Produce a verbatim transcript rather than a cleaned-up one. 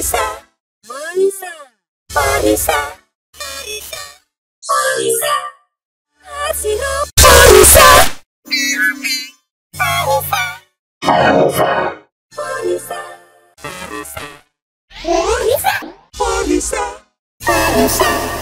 Marisa, Marisa, Marisa, Marisa, Marisa, Marisa, Marisa, Marisa, Marisa, Marisa, Marisa, Marisa, Marisa.